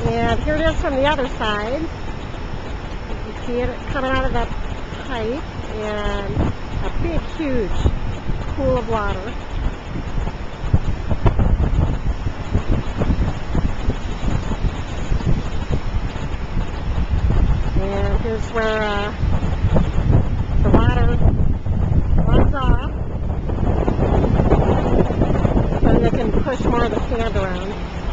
And here it is from the other side. You can see it coming out of that pipe, and a big, huge pool of water. And here's where the water runs off, so they can push more of the sand around.